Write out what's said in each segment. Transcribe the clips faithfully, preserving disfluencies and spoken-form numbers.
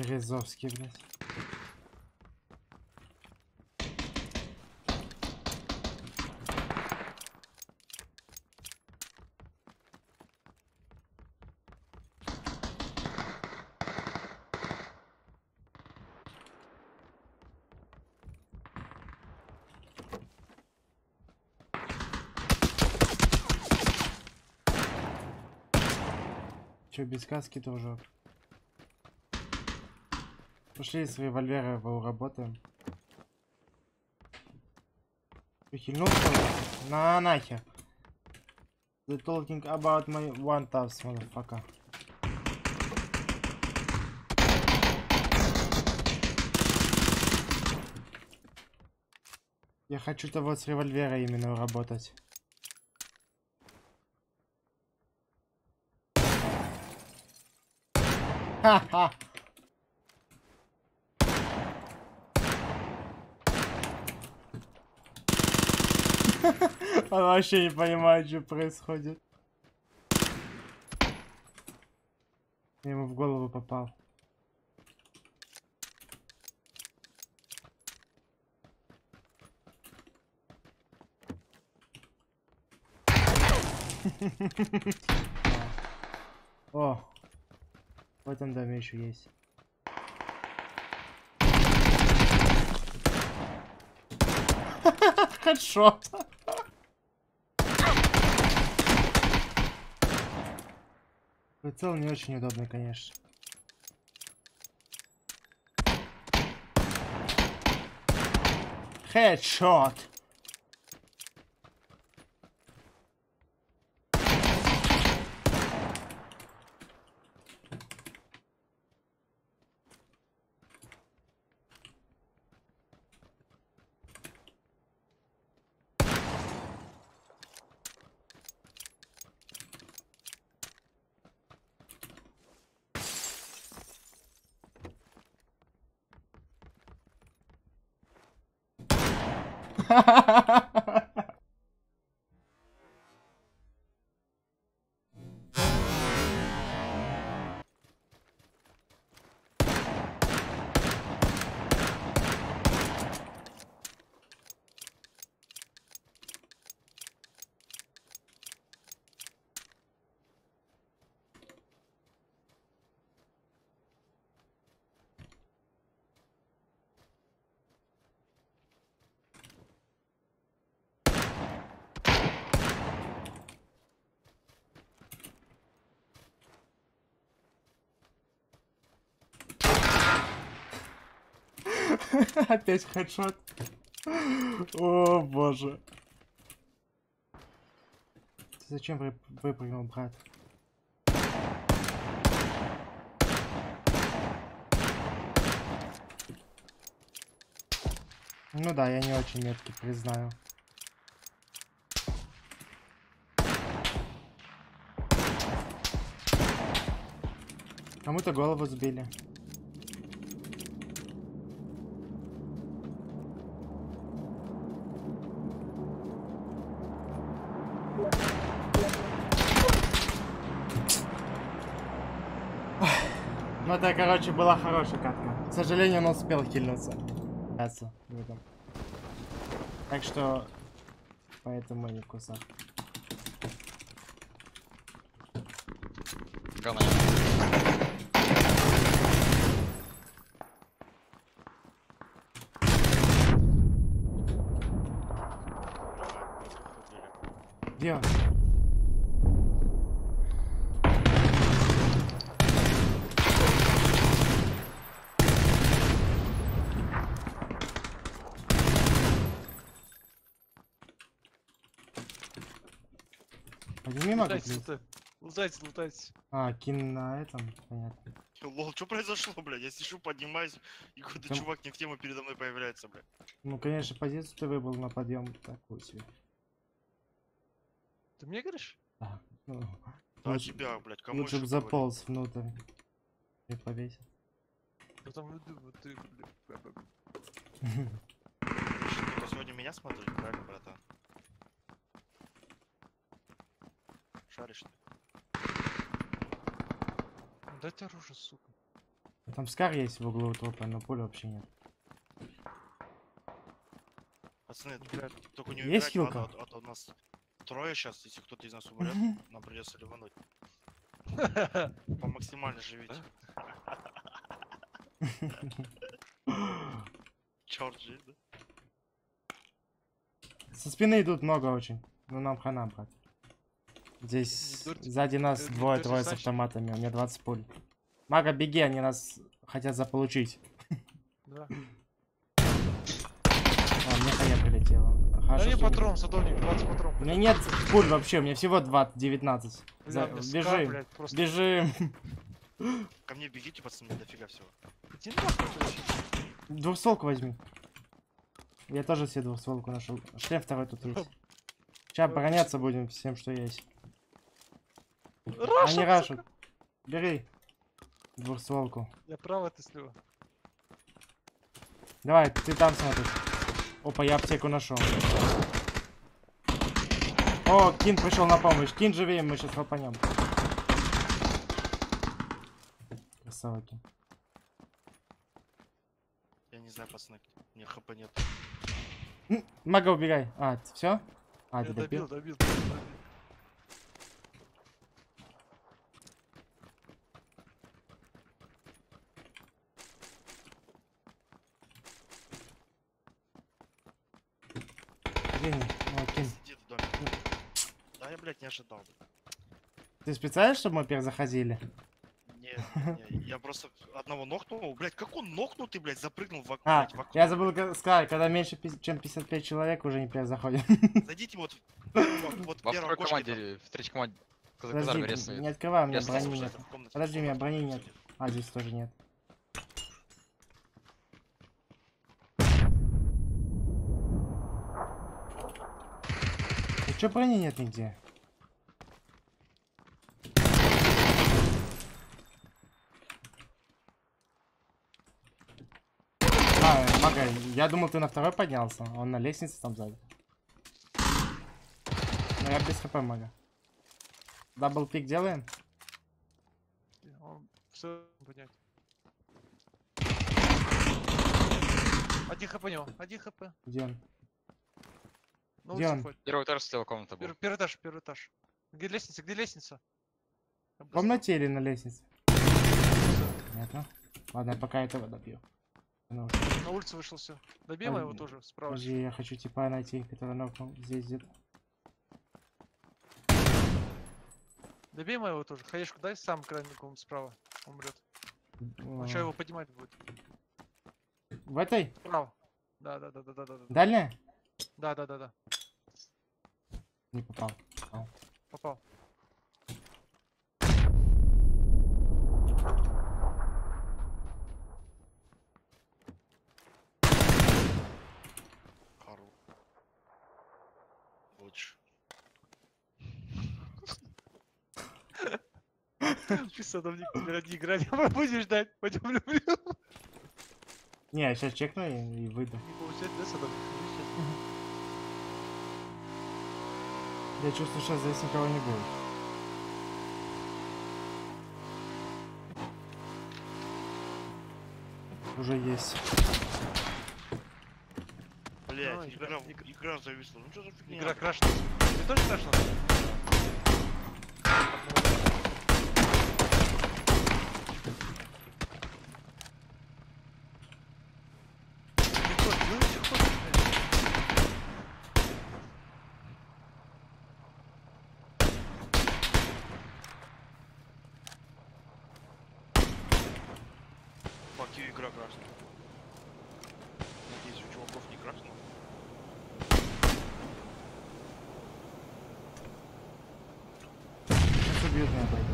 Березовский, блядь. Че, без каски тоже? Пошли с револьвера работаем. Хильнулся? На нахер. They talking about my one taps, motherfucker. Я хочу-то вот с револьвера именно работать. Ха-ха! Он вообще не понимает, что происходит. Я ему в голову попал. О, в этом доме еще есть. Хедшот. Прицел не очень удобный, конечно. Хедшот. Опять хедшот. О боже. Ты зачем вы выпрыгнул, брат? Ну да, я не очень меткий, признаю. Кому-то голову сбили. Ну это, короче, была хорошая катка. К сожалению, он успел хильнуться. Так что... Поэтому не кусал. Где он? Подними могу, лутайте, лутайте. А, кин на этом, понятно. Лол, что произошло, блядь? Я сижу, поднимаюсь, и какой-то Там... чувак не в тему передо мной появляется, блядь. Ну, конечно, позицию ты выбрал на подъем такую себе. Ты мне говоришь? Да. Ну, да лучше, тебя, блядь, кому лучше бы заполз внутрь и повесил. Потом ты, Ты сегодня меня смотришь, правильно, братан? Шаришь ты? Дайте оружие, сука. Там скар есть в углу трупа, но пули вообще нет. Пацаны, только не Есть умирайте, хилка? ладно, а, а то у нас трое сейчас, если кто-то из нас умрет, нам придется ливануть. По максимально живите. Черт жить, да? Со спины идут много очень. Ну нам хана, брат. Здесь Не дурьте. сзади нас Э, не двое-трое с дурьте, значит. автоматами. У меня двадцать пуль. Мага, беги, они нас хотят заполучить. Да. А, мне коня прилетело. Да Хорошо, не что не- патрон, садовник, двадцать патрон. У меня нет пуль вообще, у меня всего два, девятнадцать. За- Бля, мне ска, Бежим, блядь, просто. бежим. Ко мне бегите, пацаны, дофига всего. Иди нахуй, короче. Двухстволку возьми. Я тоже себе двухстволку нашел. Шлем второй тут есть. Сейчас обороняться будем всем, что есть. Они Раша, рашут. Бери. Двухстволку. я право, ты слева. Давай, ты там смотри. Опа, я аптеку нашел. О, Кин пришел на помощь. Кин, живее, мы сейчас хлопанем. Красава, Кин. Я не знаю, пацаны, мне хп нет. М, Мага, убегай. А, все? А, Я ты добил, добил? добил, добил. Кин, о, Кин. Сидит в доме. Да, я, блядь, не ожидал. блядь. Ты специально, чтобы мы перезаходили? Не, не, не, я просто одного нокнул. Блядь, как он нокнул, ты, блядь, запрыгнул в, ок- А, блядь, в окно. я забыл ка- сказать, когда меньше, пи- чем пятьдесят пять человек, уже не перезаходим. Зайдите вот в первом- вот в Во первом второй окошке там. команде, в третьей команде каза- Подожди, казарме не реснули. открывай, у меня Я брони Слушай, нет. это в комнате, Подожди, у меня в брони комнате нет. сидит. А, здесь тоже нет. И чё брони нет нигде? А, Мага, я думал, ты на второй поднялся. Он на лестнице там сзади. Ну я без хп, Мага. Дабл пик делаем? Он все понять. Один хп у него, один хп. Где он? На Где улицу он? ходит. Первый этаж слева комната был. Пер- Первый этаж, первый этаж. Где лестница, где лестница? В комнате или на лестнице? Понятно. Ладно, я пока этого добью. Ну, На улицу вышел, все. Добьем его тоже справа. подожди, я хочу типа найти, который нокнул здесь где-то. Добьем его тоже. Хаешку дай сам крайний комнат справа. Умрет. Он О, что его поднимать будет? В этой? Справа. Да, да, да, да, да, да, да. Дальняя? Да, да, да, да. Не попал. Ау. Попал. Хару. Лучше. Ты садовник, теперь не играть. Будешь ждать. Пойдем люблю. Не, я сейчас чекну и, и выйду. Не получается, да, садовник? Иди сейчас. Я чувствую, сейчас здесь никого не будет. Уже есть. Блять, Ну, игра- игра, игра- игра зависла. Ну что за фигня? Игра крашена. Ты тоже крашена? Fuck you, игра красная. Надеюсь, у чуваков не красная. Сейчас убьют меня, пойду.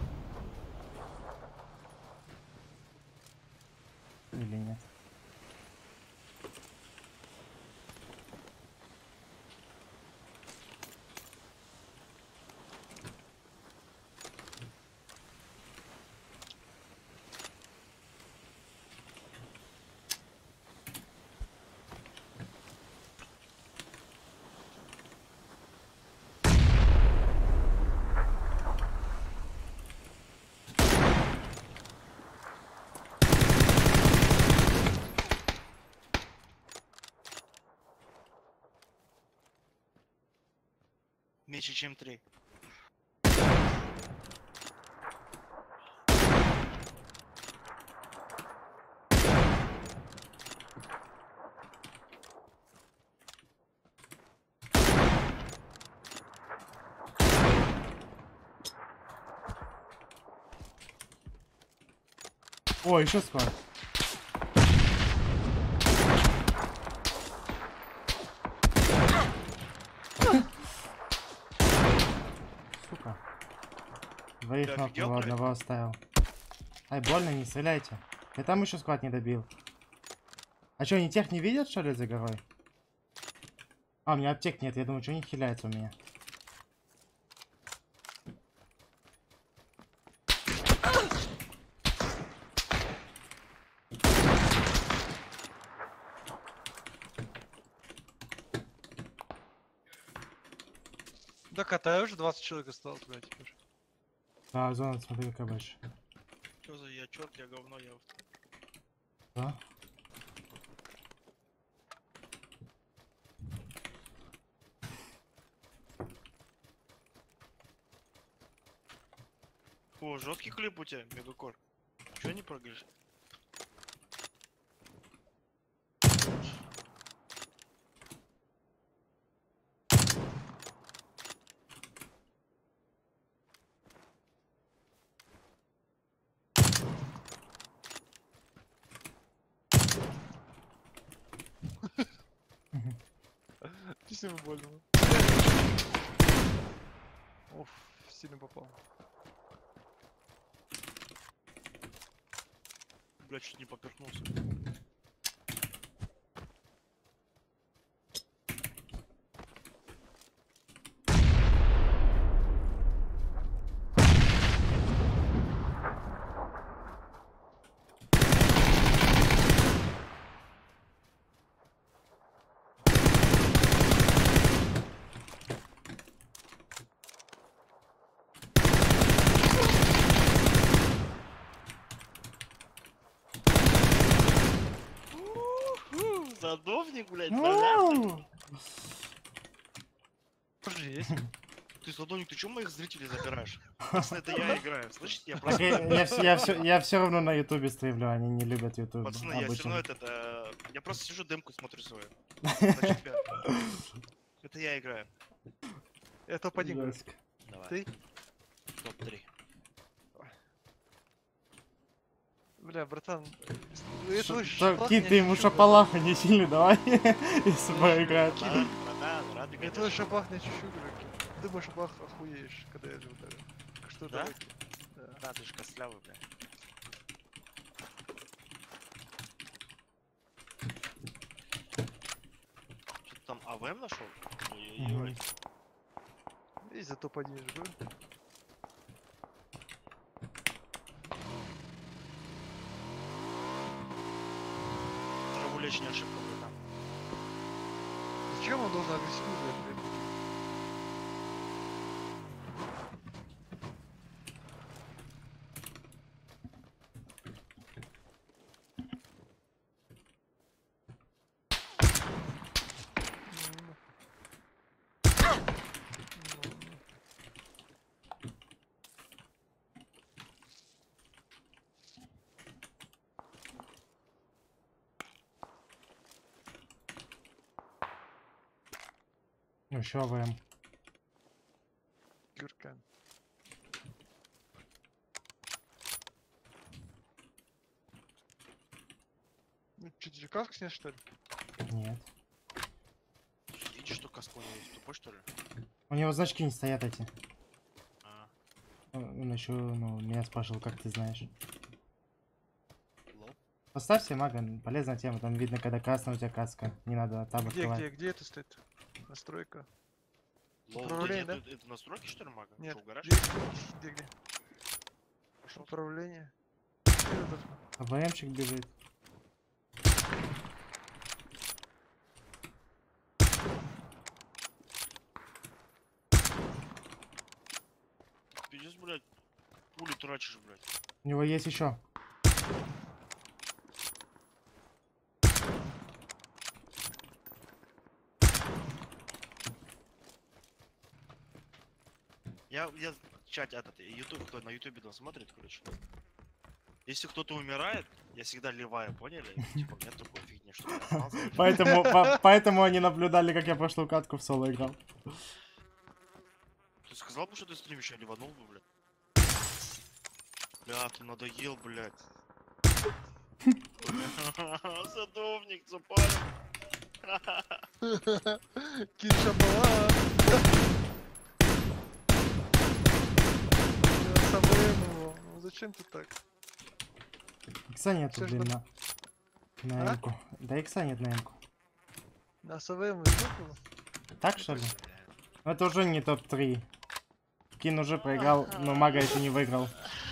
Или нет? Меньше, чем три. О, еще склад. Сука. Двоих Ты ног офигел, его блядь? одного оставил. Ай, больно, не стреляйте. Я там еще склад не добил. А что, они тех не видят, что ли, за горой? А, у меня аптек нет, я думаю, что они хиляются у меня. Да катаю уже двадцать человек осталось, блядь, теперь. Да, зона, смотри, какая больше. Что за я черт, я говно, я... Да? О, жесткий клип у тебя, Мегакор. Чего не прыгаешь? Сильно больно. Оф, сильно попал. Бля, чуть не поперхнулся. Садовник, блядь, понятно? Ну, Тоже есть. Ты садовник, ты чё моих зрителей забираешь? Пацаны, это я играю, слышите? Я так просто... я, я, все, я, все, я все равно на ютубе стримлю, они не любят ютуб. Пацаны, я все обычно. равно это, это... Я просто сижу, демку смотрю свою. На тебя. Это я играю. Я топ-один говорю. Жестко. Давай. Ты? топ три. Бля, братан. ну, это Ш- лучше то- шапах Кит, не ты ему ощущу, шапалаха не сильно давай, если поиграть. Братан, братан, рад Я играть. твой шапах не ощущу, говорю. Думаю, шапах охуеешь, когда я живу так. Что Да? это? Да. Да, ты же костлявый, бля. Что ты там АВМ нашел? Ой-ой-ой. Мгм. И за топ-один же был. Траву лечь не ошибка, братан. Зачем он должен агрессивно играть? Еще АВМ. Гюркан. Ну, что, каск снять, что ли? Нет. Видишь, что каска у него есть? Тупой, что ли? У него значки не стоят эти. А, Он он еще, ну, меня спрашивал, как ты знаешь. лол. Поставь себе мага, полезная тема, там видно, когда красная у тебя каска. Не надо таб Где, открывать. где, где это стоит? Настройка. Лол, Управление, это, это, это настройки, что ли, мага? Нет. Что, угораешь? Где, где, где? Пошел. Управление. Где это? АВМчик бежит. Пиздец, блядь. Пули трачишь, блядь. У него есть еще. Я, я чат этот, YouTube, кто на YouTube там смотрит, короче. Если кто-то умирает, я всегда ливаю, поняли? Типа, нет такой фигни, что я остался. Поэтому, по- поэтому они наблюдали, как я прошлую катку в соло играл. Ты сказал бы, что ты стримишь, я ливанул бы, блядь. Бля, ты надоел, блядь. Садовник, запалил. Кит шапала. Я сам его. Ну зачем ты так? Икса нету, Всё, блин, что- на, на А? эмку. Да икса нет на эмку. На СВМ выпало? Так что ли? Ну, это уже не топ три. Кин уже проиграл, но мага еще не выиграл.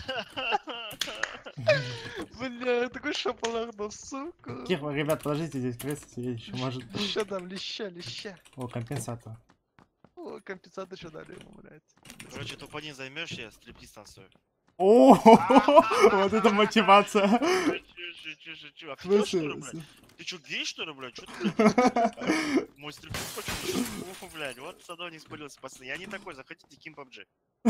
Бля, такой шапалах, да сука. Тихо, ребят, подождите, здесь крест сидеть еще может. Леща дам, леща, леща. О, компенсатор. О, компенсатор еще дали ему, блядь. Короче, тупани займешь, я стриптиз танцую. О, вот это мотивация. Шучу, шучу, шучу. А кто что ли, блядь? Ты чё, гей, что ли, блядь? Чё ты, блядь? Мой стриптиз почему? Уфу, блядь, вот садовник спалился, пацаны. Я не такой, заходите, Ким пабджи.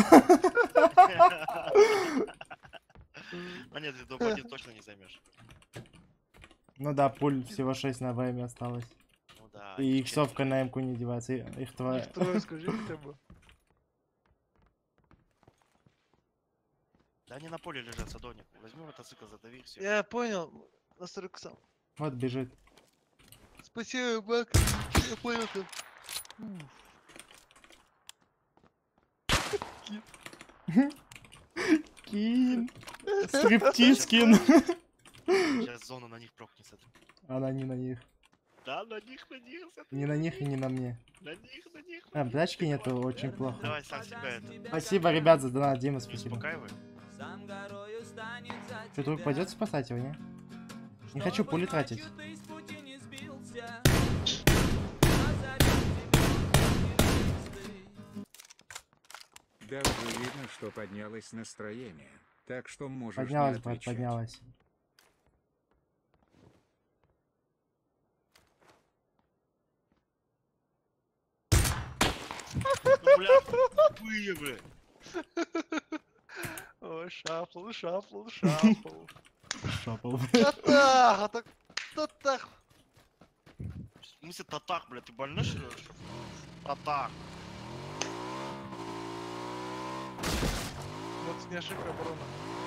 А нет, ты тупани точно не займешь. Ну да, пуль всего шесть на ВМ осталось. Ну да. И иксовка на эмку не девается, и- их твоя. Их трое, скажи хотя бы. Да они на поле лежат, садовник. Возьми мотоцикл, задави, все. Я понял, на сорок сам. Вот бежит. Спасибо, Бак. Я понял ты. Кин. Стриптиз кин. Сейчас зона на них прокнется. Она не на них. Да, на них, на них. смотри, Не на них и не на мне. На них, на них. А, блячки нету, очень плохо. Давай сам себя это. Спасибо, ребят, за донат, Дима, спасибо. Успокаивай. Что, вдруг пойдет спасать его, не? Не хочу пули тратить. Даже видно, что поднялось настроение. Так что можешь не Поднялась, брат, отвечать. поднялась. Ну, бля, тупые, бля. О, шафл, шафл, шафл. Шапал. Татах, а так... Татах. В смысле татах, бля, ты больной, что ли? Татах. Вот не ошибка оборона.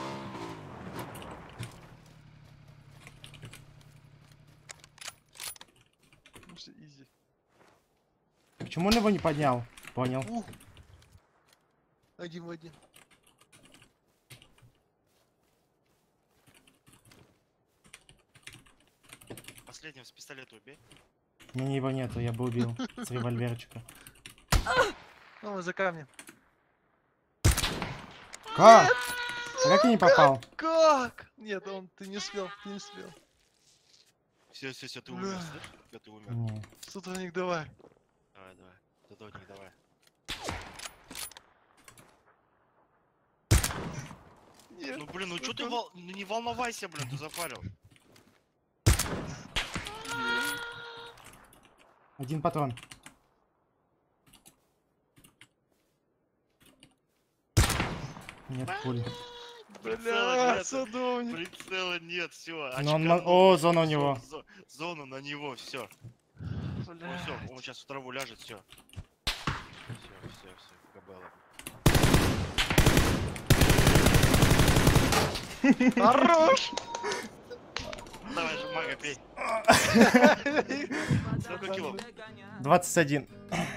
Ну все, изи. Почему он его не поднял? Понял. Ух. Один в один. Последнего с пистолета убей. У меня его нету, я бы убил с револьверчика. Ну, мы за камнем. Как? А как я не попал? Как? Нет, он, ты не успел, ты не успел. Все, все, все, ты Бля. умер, слышишь? Когда ты умер. Не. Сутраник, давай. Давай, давай. Садовник, давай. Нет. Ну блин, ну чё ты вол... ну, не волновайся, блин, ты запарил. Один патрон. Нет пули. Прицела Бля, нет, садовник. прицела нет, все. Но он мо- О, зона у него. Зону на него, все. Ну Бля. все, он сейчас в траву ляжет, все. Все, все, все, кабела. Хорош! Давай же, мага, пей. Сколько кило? двадцать один.